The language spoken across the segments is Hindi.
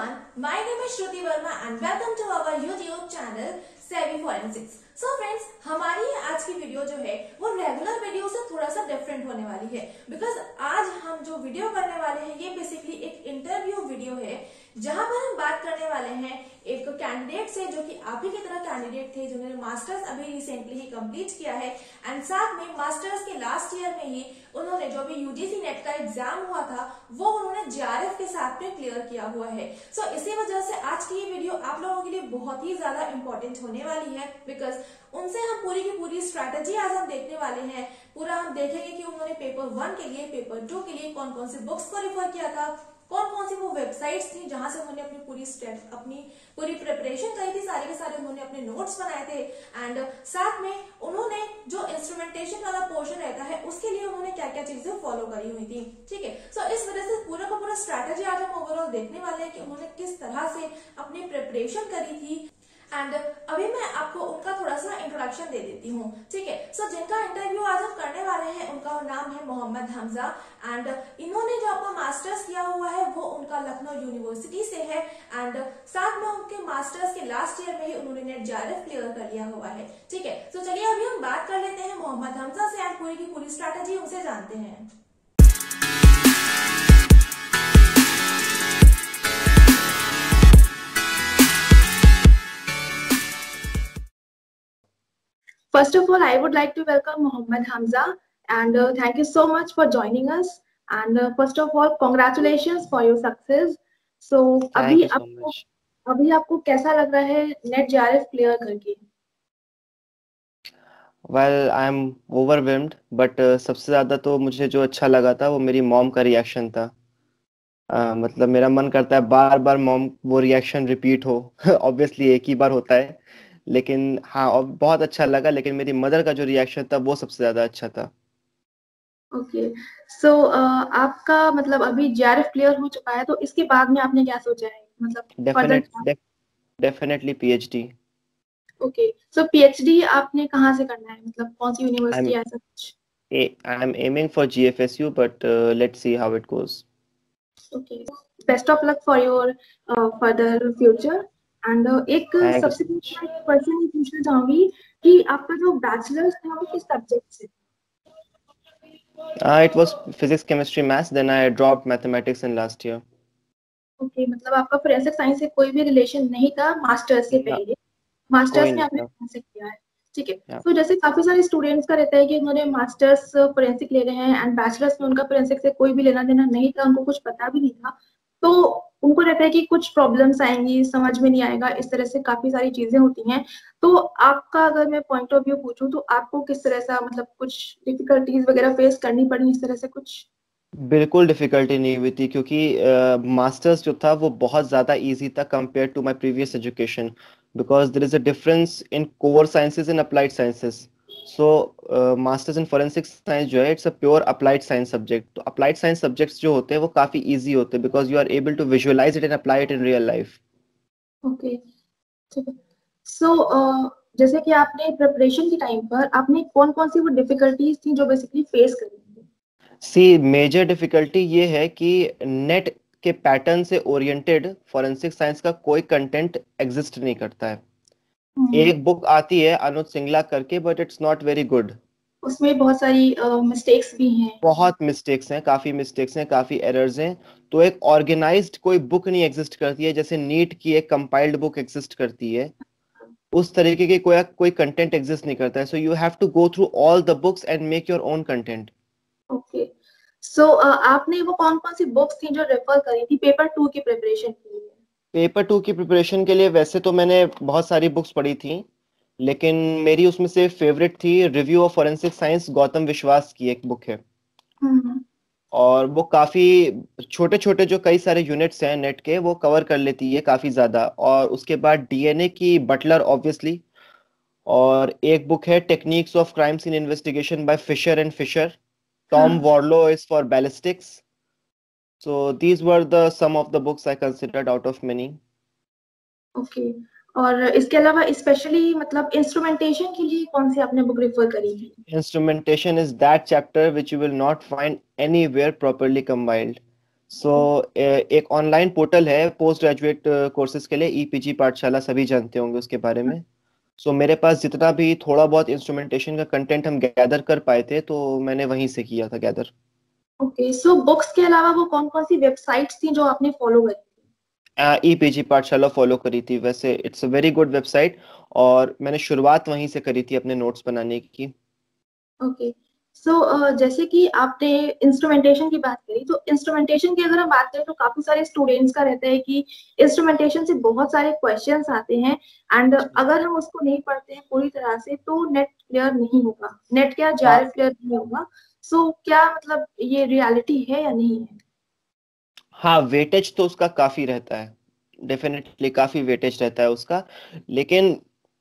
everyone, my name is Shruti Verma and welcome to our YouTube channel Savvy Forensics. So friends, हमारी आज की वीडियो जो है वो रेगुलर वीडियो से थोड़ा सा डिफरेंट होने वाली है बिकॉज आज हम जो वीडियो करने वाले हैं ये बेसिकली एक इंटरव्यू वीडियो है जहां पर हम बात करने वाले हैं एक कैंडिडेट से जो कि आप ही की तरह कैंडिडेट थे जिन्होंने मास्टर्स अभी रिसेंटली ही कंप्लीट किया है एंड साथ में मास्टर्स के लास्ट ईयर में ही उन्होंने जो भी यूजीसी नेट का एग्जाम हुआ था वो उन्होंने जेआरएफ के साथ में क्लियर किया हुआ है। सो इसी वजह से आज की ये वीडियो आप लोगों के लिए बहुत ही ज्यादा इंपॉर्टेंट होने वाली है बिकॉज उनसे हम पूरी की पूरी स्ट्रैटेजी आज हम देखने वाले हैं। पूरा हम देखेंगे कि उन्होंने पेपर 1 के लिए पेपर 2 के लिए कौन कौन सी बुक्स को रिफर किया था, कौन कौन सी वो वेबसाइट्स थी जहां से उन्होंने अपनी पूरी प्रिपरेशन करी थी, सारे के सारे उन्होंने अपने नोट्स बनाए थे एंड साथ में उन्होंने जो इंस्ट्रूमेंटेशन वाला पोर्शन रहता है उसके लिए उन्होंने क्या क्या चीजें फॉलो करी हुई थी। ठीक है, सो इस वजह से पूरा का पूरा स्ट्रैटेजी आज हम ओवरऑल देखने वाले हैं कि उन्होंने किस तरह से अपनी प्रिपरेशन करी थी एंड अभी मैं आपको उनका थोड़ा सा इंट्रोडक्शन दे देती हूँ। ठीक है, सो जिनका इंटरव्यू आज हम करने वाले हैं उनका नाम है मोहम्मद हमजा एंड इन्होंने जो अपना मास्टर्स किया हुआ है वो उनका लखनऊ यूनिवर्सिटी से है एंड साथ में उनके मास्टर्स के लास्ट ईयर में ही उन्होंने नेट जेआरएफ क्लियर कर लिया हुआ है। ठीक है, सो चलिए अभी हम बात कर लेते हैं मोहम्मद हमजा से एंड पूरी की पूरी स्ट्रैटेजी उनसे जानते हैं। First of all, I would like to welcome Mohammad Hamza and thank you so much for joining us. And first of all, congratulations for your success. So, अभी आपको कैसा लग रहा है नेट जेआरएफ क्लियर करके? Well, I'm overwhelmed, but सबसे ज्यादा तो मुझे जो अच्छा लगा था वो मेरी मॉम का रिएक्शन था। मतलब मेरा मन करता है बार बार मॉम वो रिएक्शन रिपीट हो। ऑब्वियसली एक ही बार होता है, लेकिन हाँ और बहुत अच्छा लगा, लेकिन मेरी मदर का जो रिएक्शन था वो सबसे ज्यादा अच्छा था। ओके, सो आपका मतलब अभी जेआरएफ क्लियर हो चुका है तो इसके बाद में आपने क्या सोचा है, मतलब definitely PhD. Okay, so PhD आपने कहाँ से करना है, मतलब कौन सी यूनिवर्सिटी ऐसा कुछ? I am aiming for GFSU, but let's see how it goes. Okay, best of luck for your further future. And एक सबसे क्वेश्चन ये पूछना चाहूंगी कि आपका जो बैचलर्स था वो किस सब्जेक्ट से? It was physics, chemistry, maths. Then I dropped mathematics in last year. Okay, मतलब आपका फोरेंसिक साइंस से कोई भी रिलेशन नहीं था मास्टर्स से पहले? मास्टर्स में आपने फोरेंसिक किया है, ठीक है। तो जैसे काफी सारे स्टूडेंट्स का रहता है कि उन्होंने मास्टर्स फोरेंसिक ले रहे हैं एंड बैचलर्स में उनका फोरेंसिक से कोई भी लेना देना नहीं था, उनको कुछ पता भी नहीं था, तो उनको रहता है कि कुछ प्रॉब्लम्स आएंगी, समझ में नहीं आएगा, इस तरह से काफी सारी चीजें होती हैं। तो आपका अगर मैं पॉइंट ऑफ व्यू पूछूं तो आपको किस तरह से मतलब कुछ डिफिकल्टीज वगैरह फेस करनी पड़ी इस तरह से कुछ? बिल्कुल डिफिकल्टी नहीं हुई थी, क्योंकि मास्टर्स जो था वो बहुत ज़्यादा इजी था compare to my previous education, because there is a difference in core sciences and applied sciences. So masters in forensic science जो है it's a pure applied science subject. तो अप्लाइड साइंस सब्जेक्ट्स जो होते हैं वो काफ़ी ईजी होते हैं because you are able to visualize it and apply it in real life. Okay, ठीक है। सो जैसे कि आपने प्रिपरेशन के टाइम पर आपने कौन कौन सी वो डिफिकल्टीज थी जो बेसिकली फेस करी? सी मेजर डिफिकल्टी ये है कि नेट के पैटर्न से ओरिएंटेड फोरेंसिक साइंस का कोई कंटेंट एग्जिस्ट नहीं करता है। एक बुक आती है अनुज सिंगला करके, but it's not very good. उसमें बहुत सारी मिस्टेक्स भी हैं, बहुत मिस्टेक्स हैं, काफी मिस्टेक्स हैं, काफी एरर्स हैं। तो एक ऑर्गेनाइज्ड कोई बुक नहीं एग्जिस्ट करती है, जैसे नीट की एक कंपाइल्ड बुक एग्जिस्ट करती है उस तरीके की कोई कंटेंट एग्जिस्ट नहीं करता है। So you have to go through all the books and make your own content. Okay, so आपने वो कौन कौन सी बुक्स थी जो रेफर करी थी पेपर 2 की प्रिपरेशन के लिए? पेपर 2 की प्रिपरेशन के लिए वैसे तो मैंने बहुत सारी बुक्स पढ़ी थी, लेकिन मेरी उसमें से फेवरेट थी review of forensic science, Gautam Vishwas की एक बुक है। और वो काफी छोटे छोटे जो कई सारे यूनिट्स हैं नेट के वो कवर कर लेती है काफी ज्यादा। और उसके बाद डीएनए की बटलर ऑब्वियसली, और एक बुक है techniques of crime scene investigation by Fisher and Fisher. Tom Warlow is for ballistics. So these were some of the books I considered out of many. Okay. और इसके अलावा स्पेशली मतलब इंस्ट्रूमेंटेशन के लिए कौन सी आपने बुक रेफर करी थी? Instrumentation is that chapter which you will not find anywhere properly compiled. So एक ऑनलाइन पोर्टल है पोस्ट ग्रेजुएट कोर्सेज के लिए, ईपीजी पाठशाला, सभी जानते होंगे उसके बारे में। सो मेरे पास जितना भी थोड़ा बहुत इंस्ट्रूमेंटेशन का कंटेंट हम गैदर कर पाए थे, तो मैंने वहीं से किया था गैदर। ओके, सो बुक्स के अलावा वो कौन कौन सी वेबसाइट्स थी जो आपने फॉलो करी थी? ईपीजी पाठशाला फॉलो करी थी, वैसे it's a very good website, और मैंने शुरुआत वहीं से करी थी अपने नोट्स बनाने की। ओके, सो जैसे कि आपने इंस्ट्रूमेंटेशन की बात करी, तो इंस्ट्रूमेंटेशन की अगर हम बात करें तो काफी सारे स्टूडेंट्स का रहता है कि इंस्ट्रूमेंटेशन से बहुत सारे क्वेश्चंस आते हैं, एंड अगर हम उसको नहीं पढ़ते हैं पूरी तरह से तो नेट क्लियर नहीं होगा, नेट क्या हाँ जेआरएफ क्लियर नहीं होगा। सो क्या मतलब ये रियलिटी है या नहीं है? हाँ, वेटेज तो उसका काफी रहता है, डेफिनेटली काफी वेटेज रहता है उसका। लेकिन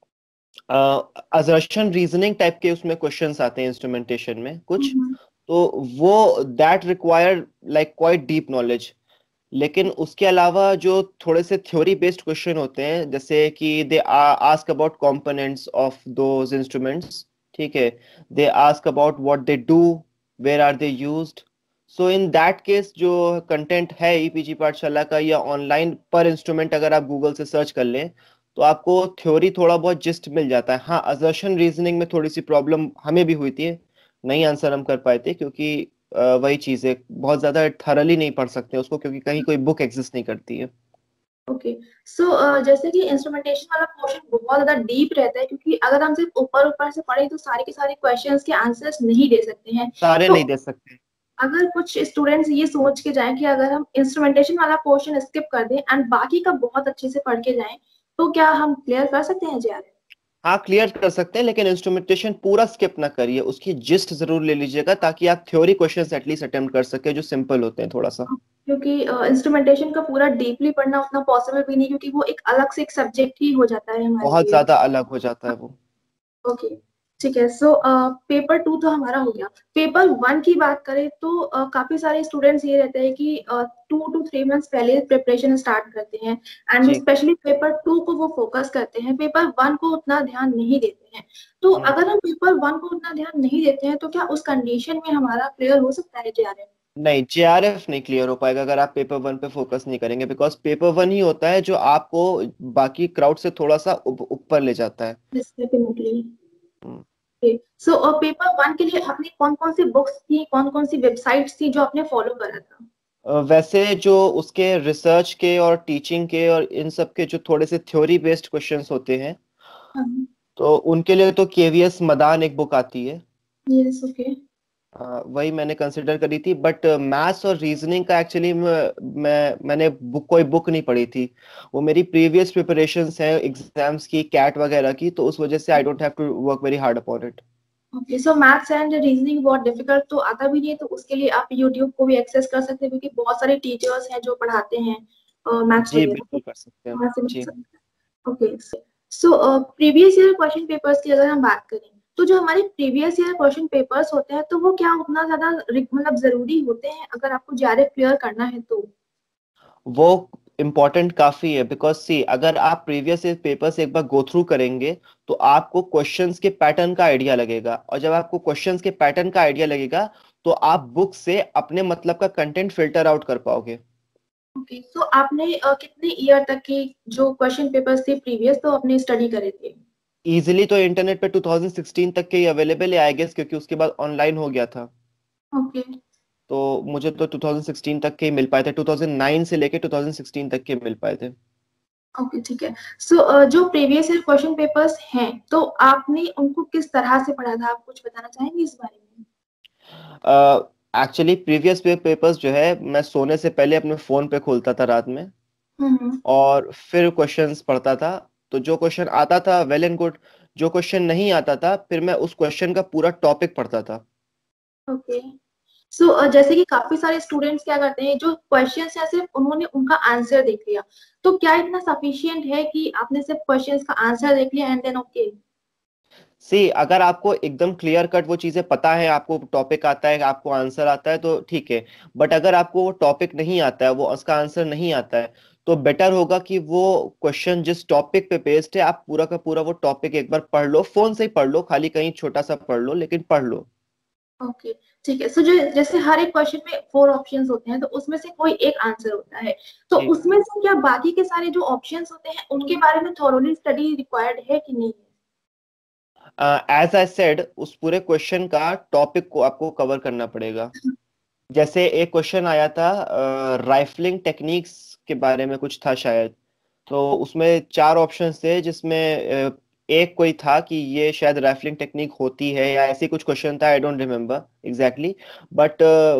असर्शन रीजनिंग टाइप के उसमें क्वेश्चंस आते हैं इंस्ट्रूमेंटेशन में कुछ, हम्म, तो वो that require like quite deep knowledge. लेकिन उसके अलावा जो थोड़े से थ्योरी बेस्ड क्वेश्चन होते हैं, जैसे कि they ask about components of those instruments, ठीक है, they ask about what they do, where are they used. So in that case जो कंटेंट है ईपीजी पाठशाला का, या ऑनलाइन पर इंस्ट्रूमेंट अगर आप गूगल से सर्च कर लें, तो आपको थ्योरी थोड़ा बहुत जिस्ट मिल जाता है। हाँ, असर्शन रीजनिंग में थोड़ी सी प्रॉब्लम हमें भी हुई थी, नहीं आंसर हम कर पाए थे, क्योंकि वही चीज है, बहुत ज्यादा थरली नहीं पढ़ सकते उसको, क्योंकि कहीं कोई बुक एग्जिस्ट नहीं करती है। ओके, सो जैसे कि इंस्ट्रूमेंटेशन वाला पोर्शन बहुत ज्यादा डीप रहता है, क्योंकि अगर हम सिर्फ ऊपर ऊपर से पढ़े तो सारे के सारे क्वेश्चंस के आंसर्स नहीं दे सकते हैं। सारे तो नहीं दे सकते। अगर कुछ स्टूडेंट्स ये सोच के जाएं कि अगर हम इंस्ट्रूमेंटेशन वाला पोर्शन स्किप कर दें एंड बाकी का बहुत अच्छे से पढ़ के जाएं, तो क्या हम क्लियर कर सकते हैं जेआरएफ? हाँ, क्लियर कर सकते हैं, लेकिन इंस्ट्रूमेंटेशन पूरा स्किप ना करिए, उसकी जिस्ट जरूर ले लीजिएगा, ताकि आप थ्योरी क्वेश्चंस एटलीस्ट अटेम्प्ट कर सके, जो सिंपल होते हैं थोड़ा सा। क्योंकि इंस्ट्रूमेंटेशन का पूरा डीपली पढ़ना उतना पॉसिबल भी नहीं, क्योंकि वो एक अलग से एक सब्जेक्ट ही हो जाता है हमारे बहुत लिए। ज्यादा अलग हो जाता है वो। ओके, ठीक है, सो पेपर 2 तो हमारा हो गया। पेपर 1 की बात करें तो काफी सारे स्टूडेंट्स ये रहते हैं कि 2 to 3 months पहले प्रिपरेशन स्टार्ट करते हैं, एंड जी। स्पेशली पेपर 2 को वो फोकस करते हैं, पेपर 1 को उतना ध्यान नहीं देते हैं। तो हम्म। अगर हम पेपर 1 को उतना ध्यान नहीं देते हैं तो क्या उस कंडीशन में हमारा क्लियर हो सकता है जेआरएफ? नहीं, जेआरएफ नहीं क्लियर हो पाएगा अगर आप पेपर वन पे फोकस नहीं करेंगे, बिकॉज पेपर वन ही होता है जो आपको बाकी क्राउड से थोड़ा सा ऊपर ले जाता है। डेफिनेटली। हम्म। सो पेपर 1 के लिए आपने कौन कौन सी बुक्स थी, कौन कौन सी वेबसाइट्स थी जो आपने फॉलो करा था? वैसे जो उसके रिसर्च के और टीचिंग के और इन सब के जो थोड़े से थ्योरी बेस्ड क्वेश्चंस होते हैं, तो उनके लिए तो केवीएस मदान एक बुक आती है। Yes, okay. वही मैंने कंसिडर करी थी, बट मैथ्स और रीजनिंग का एक्चुअली मैंने कोई बुक नहीं पढ़ी थी। वो मेरी प्रीवियस प्रिपरेशंस है एग्जाम्स की, कैट वगैरह की, तो उस वजह से I don't have to work very hard upon it. Okay, so maths and reasoning बहुत डिफिकल्ट तो आता भी नहीं है, तो उसके लिए आप यूट्यूब को भी एक्सेस कर सकते हैं, क्योंकि बहुत सारे टीचर्स हैं जो पढ़ाते हैं मैथ्स जी वगैरह, तो बिल्कुल कर सकते हैं। वहाँ से मिल जी। सकता है। Okay, so previous year question papers की अगर हम बात करें, तो जो हमारे प्रीवियस ईयर क्वेश्चन पेपर्स होते हैं तो वो क्या उतना ज्यादा मतलब जरूरी होते हैं अगर आपको जेआरएफ क्लियर करना है तो? वो इम्पोर्टेंट काफी है, बिकॉज सी अगर आप प्रीवियस पेपर्स एक बार गो थ्रू करेंगे, तो आपको क्वेश्चंस के पैटर्न का आइडिया लगेगा, और जब आपको क्वेश्चंस के पैटर्न का आइडिया लगेगा, तो आप बुक से अपने मतलब का कंटेंट फिल्टर आउट कर पाओगे। ओके, सो आपने कितने ईयर तक की जो क्वेश्चन पेपर्स थे प्रीवियस तो आपने स्टडी करे थे? इजीली तो इंटरनेट पे 2016 तक के ही अवेलेबल है आई गेस, क्योंकि उसके बाद ऑनलाइन हो गया था। ओके, तो मुझे तो 2016 तक के ही मिल पाए थे, 2009 से लेके 2016 तक के मिल पाए थे। ओके, ठीक है। सो जो प्रीवियस ईयर क्वेश्चन पेपर्स हैं तो आपने उनको किस तरह से पढ़ा था, आप कुछ बताना चाहेंगे इस बारे में? एक्चुअली प्रीवियस पेपर्स जो है, मैं सोने से पहले अपने फोन पे खोलता था रात में, हम्म, और फिर क्वेश्चंस पढ़ता था। तो जो क्वेश्चन आता था वेल एंड गुड, जो क्वेश्चन नहीं आता था फिर मैं उस क्वेश्चन का पूरा टॉपिक पढ़ता था। ओके, सो जैसे कि काफी सारे स्टूडेंट्स क्या करते हैं, जो क्वेश्चंस है सिर्फ उन्होंने उनका आंसर देख लिया, तो क्या इतना सफिशिएंट है कि आपने सिर्फ क्वेश्चंस का आंसर देख लिया एंड देन ओके? सी अगर आपको एकदम क्लियर कट वो चीजें पता है, आपको टॉपिक आता है, आपको आंसर आता है, तो ठीक है। बट अगर आपको वो टॉपिक नहीं आता है, वो उसका आंसर नहीं आता है, तो बेटर होगा कि वो क्वेश्चन जिस टॉपिक पे बेस्ड है, आप पूरा का पूरा वो टॉपिक एक बार पढ़ लो, फोन से ही पढ़ लो, खाली कहीं छोटा सा पढ़ लो, लेकिन पढ़ लो। ओके, ठीक है। सो जो जैसे हर एक क्वेश्चन में 4 ऑप्शंस होते हैं, तो उसमें से कोई एक आंसर होता है, तो जी। उसमें से क्या बाकी के सारे जो ऑप्शंस होते हैं उनके बारे में थॉरोली स्टडी रिक्वायर्ड है कि नहीं है? एज आई सेड, उस पूरे क्वेश्चन का टॉपिक को आपको कवर करना पड़ेगा। जैसे एक क्वेश्चन आया था राइफलिंग टेक्निक्स के बारे में कुछ था शायद, तो उसमें 4 ऑप्शंस थे जिसमें एक कोई था कि ये शायद राइफलिंग टेक्निक होती है या ऐसी कुछ क्वेश्चन था, I don't remember exactly, but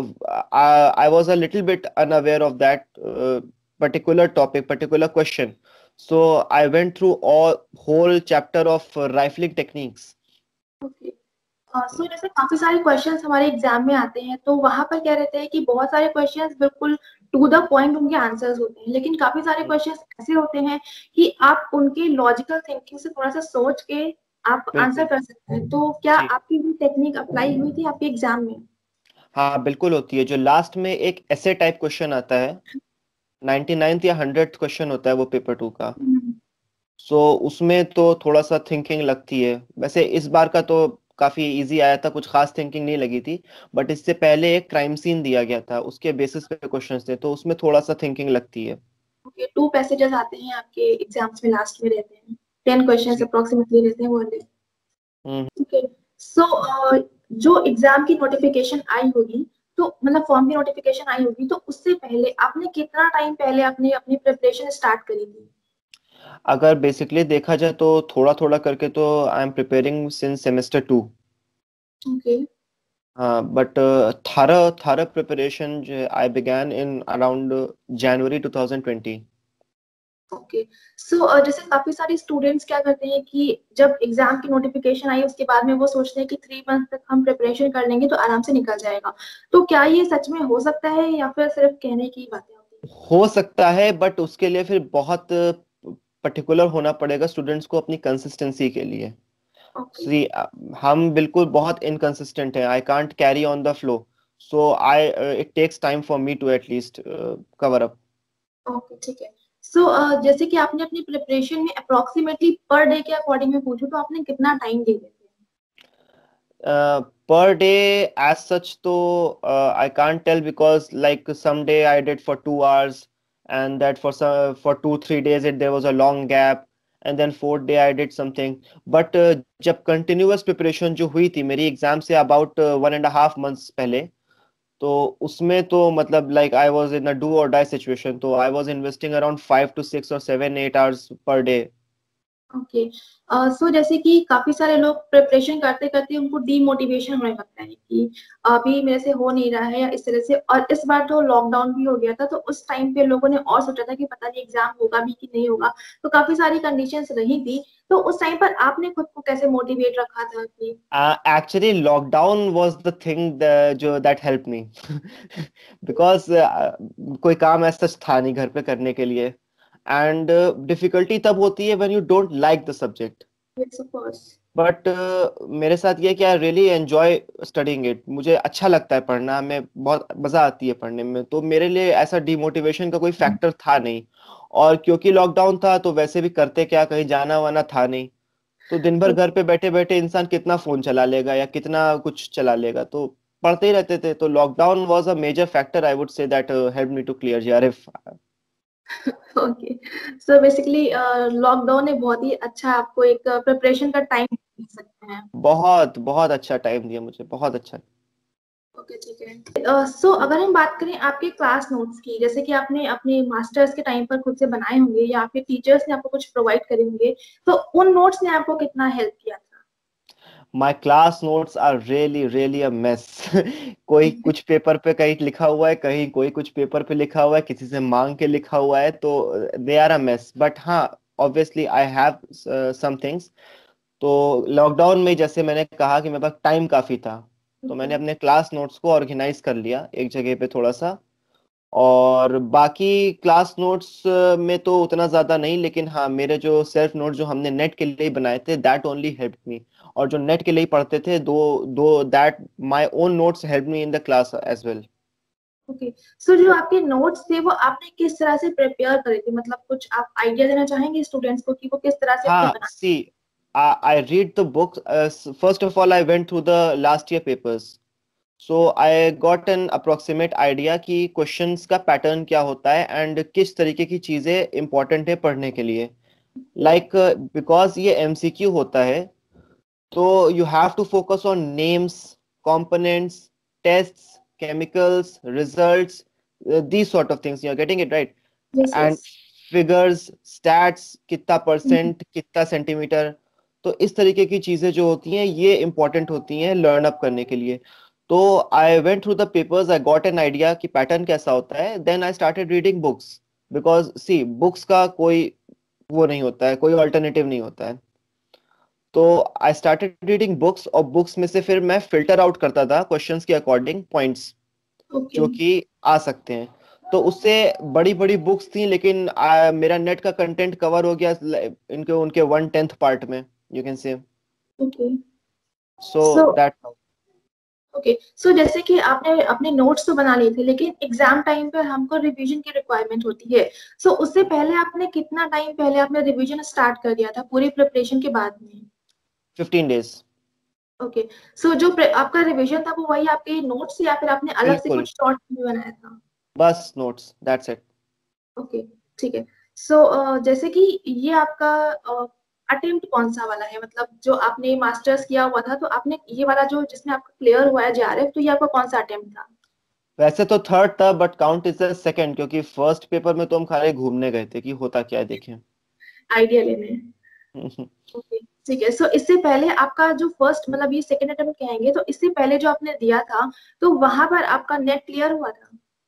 I was a little bit unaware of that particular topic, particular question. So I went through all whole chapter of rifling techniques. Okay. So जैसे काफी सारे क्वेश्चंस हमारे एग्जाम में आते हैं, तो वहां पर क्या रहता है कि बहुत सारे क्वेश्चंस बिल्कुल टू द पॉइंट उनके आंसर्स होते हैं, लेकिन काफी सारे क्वेश्चंस ऐसे होते हैं कि आप उनके लॉजिकल थिंकिंग से थोड़ा सा सोच के आप आंसर बिल्कुल। कर सकते हैं। तो क्या जी। आपकी भी टेक्निक अप्लाई हुई थी आपके एग्जाम में? हाँ बिल्कुल होती है। जो लास्ट में एक ऐसे टाइप क्वेश्चन आता है, 99th या 100th क्वेश्चन होता है वो पेपर 2 का। हम्म। सो उसमें तो थोड़ा सा थिंकिंग लगती है। वैसे इस बार का तो काफी इजी आया था, कुछ खास थिंकिंग नहीं लगी थी, बट इससे पहले एक क्राइम सीन दिया गया था, उसके बेसिस पे क्वेश्चंस थे, तो उसमें थोड़ा सा थिंकिंग लगती है। ओके, 2 पैसेजेस आते हैं आपके एग्जाम्स में, लास्ट में रहते हैं, 10 क्वेश्चंस जी। अप्रोक्सीमेटली रहते हैं वो वाले। हम्म। ओके। सो जो एग्जाम की नोटिफिकेशन आई होगी, तो मतलब फॉर्म की नोटिफिकेशन आई होगी, तो उससे पहले आपने कितना टाइम पहले आपने अपनी प्रिपरेशन स्टार्ट करी थी? अगर बेसिकली देखा जाए तो थोड़ा थोड़ा करके तो I am preparing since semester 2। Okay. हाँ but thorough thorough preparation I began in around January 2020। Okay. So जैसे काफी सारे स्टूडेंट्स क्या करते हैं कि जब एग्जाम की नोटिफिकेशन आई उसके बाद में वो सोचते हैं कि 3 मंथ तक हम प्रिपरेशन कर लेंगे तो आराम से निकल जाएगा, तो क्या ये सच में हो सकता है या फिर सिर्फ कहने की बातें होती हो सकता है, बट उसके लिए फिर बहुत पर्टिकुलर होना पड़ेगा स्टूडेंट्स को अपनी कंसिस्टेंसी के लिए। हैं? ओके। सी हम बिल्कुल बहुत इनकंसिस्टेंट हैं, I can't carry on the flow, so I it takes time for me to at least cover up. Okay, ठीक है। सो जैसे कि आपने अपनी प्रिपरेशन में अप्रोक्सीमेटली पर डे के अकॉर्डिंग में पूछूं तो आपने कितना टाइम दे देते Per day as such though I can't tell, because like some day I did for 2 hours, and that for 2 3 days there was a long gap, and then fourth day I did something, but जब continuous preparation जो हुई थी मेरी एग्जाम से about 1.5 months पहले, तो उसमें तो मतलब like I was in a do or die situation, तो I was investing around 5 to 6 or 7 8 hours per day। Okay. So जैसे कि काफी सारे लोग प्रिपरेशन करते करते उनको डीमोटिवेशन होने लगता है कि अभी मेरे से हो नहीं रहा है या इस तरह से, और इस बार तो लॉकडाउन भी हो गया था, तो उस टाइम पे लोगों ने और सोचा था कि पता नहीं एग्जाम होगा भी कि नहीं होगा, तो काफी सारी कंडीशंस रही थी, तो उस टाइम पर आपने खुद को कैसे मोटिवेट रखा था कि? Actually, lockdown was the thing जो that helped me because कोई काम ऐसा था नहीं घर पे करने के लिए, and difficulty तब होती है when you don't like the subject। Yes, of course. But मेरे साथ ये कि I really enjoy studying it, मुझे अच्छा लगता है पढ़ना, मैं बहुत मजा आती है पढ़ने में, तो मेरे लिए ऐसा डिमोटिवेशन का कोई फैक्टर था नहीं। और क्योंकि लॉकडाउन था तो वैसे भी करते क्या, कहीं जाना वाना था नहीं, तो दिन भर घर पे बैठे बैठे इंसान कितना फोन चला लेगा या कितना कुछ चला लेगा, तो पढ़ते ही रहते थे। तो lockdown was a major factor, I would say that help me to clear JRF. Okay. So basically lockdown ने बहुत ही अच्छा आपको एक प्रिपरेशन का टाइम दे सकते हैं। बहुत बहुत अच्छा टाइम दिया मुझे, बहुत अच्छा। ओके, ठीक है। सो अगर हम बात करें आपके क्लास नोट्स की, जैसे कि आपने अपने मास्टर्स के टाइम पर खुद से बनाए होंगे या आपके टीचर्स ने आपको कुछ प्रोवाइड करे होंगे, तो उन नोट्स ने आपको कितना हेल्प किया था? My class notes are really really a mess. कोई कुछ पेपर पे कहीं लिखा हुआ है, कहीं कोई कुछ पेपर पे लिखा हुआ है, किसी से मांग के लिखा हुआ है, तो they are a mess, but हाँ obviously I have some things. तो लॉकडाउन में जैसे मैंने कहा कि मेरे पास टाइम काफी था, तो मैंने अपने क्लास नोट्स को ऑर्गेनाइज कर लिया एक जगह पे थोड़ा सा। और बाकी क्लास नोट्स में तो उतना ज्यादा नहीं, लेकिन हाँ मेरे जो सेल्फ नोट जो हमने नेट के लिए बनाए थे दैट ओनली हेल्प मी। और जो नेट के लिए पढ़ते थे दो दो that my own notes help me in the class as well. Okay. So जो आपके नोट्स थे वो आपने किस तरह से प्रिपेयर करे थे, मतलब कुछ आप आइडिया देना चाहेंगे स्टूडेंट्स को कि वो किस तरह से अपने हाँ बना? See, I read the book, first of all I went through the last year papers, so I got an approximate idea कि क्वेश्चंस का पैटर्न क्या होता है एंड किस तरीके की चीजें इंपॉर्टेंट है पढ़ने के लिए। लाइक बिकॉज ये एमसीक्यू होता है, तो you have to focus on names, components, tests, chemicals, results, these sort of things. You're getting it right? Yes, And yes. Figures, stats, कितना परसेंट, कितना सेंटीमीटर, तो इस तरीके की चीजें जो होती हैं ये इंपॉर्टेंट होती हैं लर्न अप करने के लिए। तो I went through the papers, I got an idea कि पैटर्न कैसा होता है, then I started reading books. Because see books का कोई वो नहीं होता है, कोई ऑल्टरनेटिव नहीं होता है। तो आई स्टार्टेड रीडिंग बुक्स, और बुक्स में से फिर मैं फिल्टर आउट करता था क्वेश्चंस के अकॉर्डिंग पॉइंट्स Okay. जो कि आ सकते हैं। तो उससे बड़ी बड़ी बुक्स थी, लेकिन मेरा नेट का कंटेंट कवर हो गया इनके उनके 1/10 पार्ट में, you can say. Okay. So So, that okay so जैसे कि आपने अपने नोट्स तो बना लिए थे, लेकिन एग्जाम टाइम पर हमको रिवीजन की रिक्वायरमेंट होती है। सो उससे पहले आपने कितना टाइम पहले आपने रिवीजन स्टार्ट कर दिया था पूरी प्रिपरेशन के बाद में? 15 डेज। ओके सो जो आपका रिवीजन था वो वही आपके नोट्स या फिर आपने अलग से बिल्कुल, कुछ शॉर्ट भी बनाया था? बस नोट्स, दैट्स इट। ओके ठीक है। सो जैसे कि ये आपका अटेम्प्ट कौन सा वाला है, मतलब जो आपने मास्टर्स किया हुआ था तो आपने ये वाला जो जिसमें आपका क्लियर हुआ है जेआरएफ, तो ये आपका कौन सा अटेम्प्ट था? वैसे तो थर्ड था, but count is the second, क्योंकि फर्स्ट पेपर में तो हम खाली घूमने गए थे कि होता क्या है देखें। आइडिया लेने। ओके ठीक है। सो इससे पहले आपका जो फर्स्ट मतलब ये सेकंड अटेम्प्ट कहेंगे, तो इससे पहले जो आपने दिया था तो वहां पर आपका नेट क्लियर हुआ था?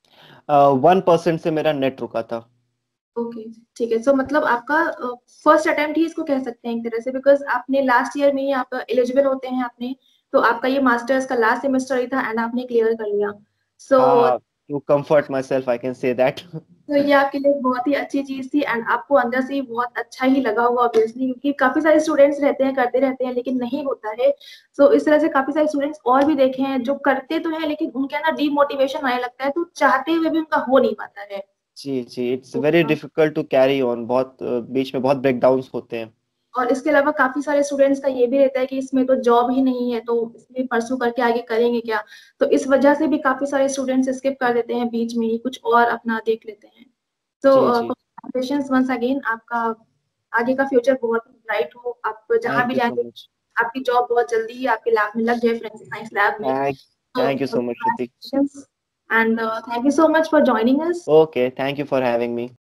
1% से मेरा नेट रुका था। ओके ठीक है। सो मतलब आपका फर्स्ट अटेम्प्ट ही इसको कह सकते हैं एक तरह से, बिकॉज आपने लास्ट ईयर में ही आप एलिजिबल होते हैं आपने, तो आपका ये मास्टर्स का लास्ट सेमेस्टर ही था एंड आपने क्लियर कर लिया। So to comfort myself I can say that. तो ये आपके लिए बहुत ही अच्छी चीज थी एंड आपको अंदर से ही बहुत अच्छा ही लगा होगा ऑब्वियसली, क्योंकि काफी सारे स्टूडेंट्स रहते हैं करते रहते हैं लेकिन नहीं होता है। सो इस तरह से काफी सारे स्टूडेंट्स और भी देखे हैं जो करते तो हैं लेकिन उनके अंदर डीमोटिवेशन आने लगता है, तो चाहते हुए भी उनका हो नहीं पाता है। जी जी, it's very difficult to carry on, बहुत बीच में बहुत ब्रेकडाउन्स होते हैं। और इसके अलावा काफी सारे स्टूडेंट्स का ये भी रहता है कि इसमें तो जॉब ही नहीं है, तो इसमें परसू करके आगे करेंगे क्या, तो इस वजह से भी काफी सारे स्टूडेंट्स स्किप कर देते हैं बीच में ही, कुछ और अपना देख लेते हैं। तो जी जी, कांग्रेचुलेशंस वंस अगेन, आपका आगे का फ्यूचर बहुत ब्राइट हो, आप जहाँ भी थैंक यू सो जाएंगे मच। आपकी जॉब बहुत जल्दी ही आपके लैब में लग जाए, फोरेंसिक साइंस लैब में। थैंक यू तो so much, Shruti. And thank you so much for joining us. Okay, thank you for having me.